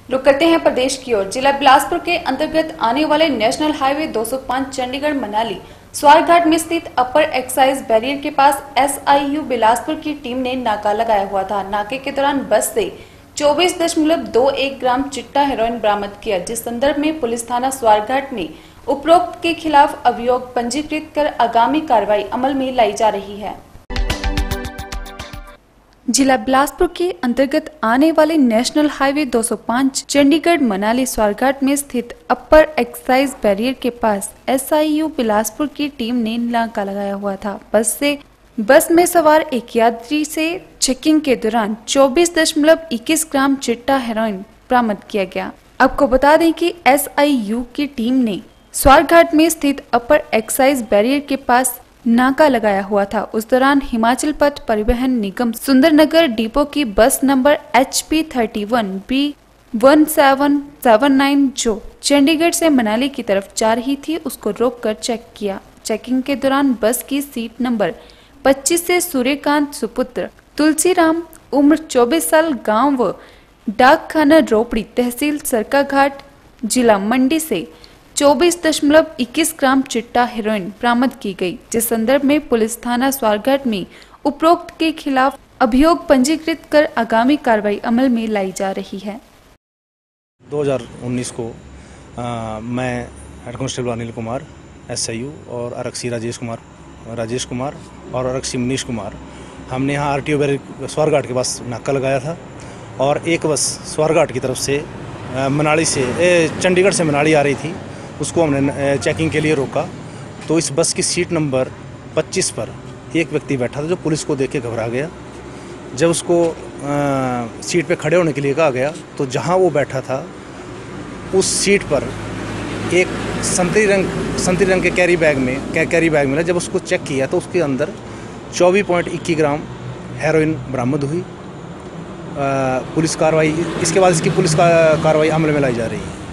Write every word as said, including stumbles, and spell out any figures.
रुक करते हैं प्रदेश की ओर। जिला बिलासपुर के अंतर्गत आने वाले नेशनल हाईवे दो सौ पाँच चंडीगढ़ मनाली स्वारघाट में स्थित अपर एक्साइज बैरियर के पास एसआईयू बिलासपुर की टीम ने नाका लगाया हुआ था। नाके के दौरान बस से चौबीस दशमलव दो एक ग्राम चिट्टा हेरोइन बरामद किया, जिस संदर्भ में पुलिस थाना स्वारघाट में उपरोक्त के खिलाफ अभियोग पंजीकृत कर आगामी कार्रवाई अमल में लाई जा रही है। जिला बिलासपुर के अंतर्गत आने वाले नेशनल हाईवे दो सौ पाँच चंडीगढ़ मनाली स्वारघाट में स्थित अपर एक्साइज बैरियर के पास एसआईयू बिलासपुर की टीम ने नाका लगाया हुआ था। बस से बस में सवार एक यात्री से चेकिंग के दौरान चौबीस दशमलव इक्कीस ग्राम चिट्टा हेरोइन बरामद किया गया। आपको बता दें कि एसआईयू की टीम ने स्वारघाट में स्थित अपर एक्साइज बैरियर के पास नाका लगाया हुआ था। उस दौरान हिमाचल पथ परिवहन निगम सुंदरनगर डिपो की bus number H P thirty one B one seven seven nine जो चंडीगढ़ से मनाली की तरफ जा रही थी, उसको रोककर चेक किया। चेकिंग के दौरान बस की सीट नंबर पच्चीस से सूर्यकांत सुपुत्र तुलसीराम उम्र चौबीस साल गांव व डाक खाना रोपड़ी तहसील सरकाघाट जिला मंडी से चौबीस दशमलव इक्कीस ग्राम चिट्टा हेरोइन बरामद की गई, जिस संदर्भ में पुलिस थाना स्वारघाट में उपरोक्त के खिलाफ अभियोग पंजीकृत कर आगामी कार्रवाई अमल में लाई जा रही है। दो हज़ार उन्नीस को आ, मैं head constable Anil Kumar SIU और आरक्षी राजेश कुमार राजेश कुमार और आरक्षी मनीष कुमार, हमने यहाँ आरटीओ बैरियर स्वारघाट के पास नाका लगाया था और एक बस स्वारघाट की तरफ से आ, मनाली से चंडीगढ़ से मनाली आ रही थी, उसको हमने चेकिंग के लिए रोका। तो इस बस की सीट नंबर पच्चीस पर एक व्यक्ति बैठा था जो पुलिस को देख के घबरा गया। जब उसको आ, सीट पे खड़े होने के लिए कहा गया तो जहां वो बैठा था उस सीट पर एक संतरी रंग संतरी रंग के कैरी बैग में कै, कैरी बैग मिला। जब उसको चेक किया तो उसके अंदर चौबीस पॉइंट इक्कीस ग्राम हेरोइन बरामद हुई। आ, पुलिस कार्रवाई इसके बाद इसकी पुलिस का कार्रवाई अमल में लाई जा रही है।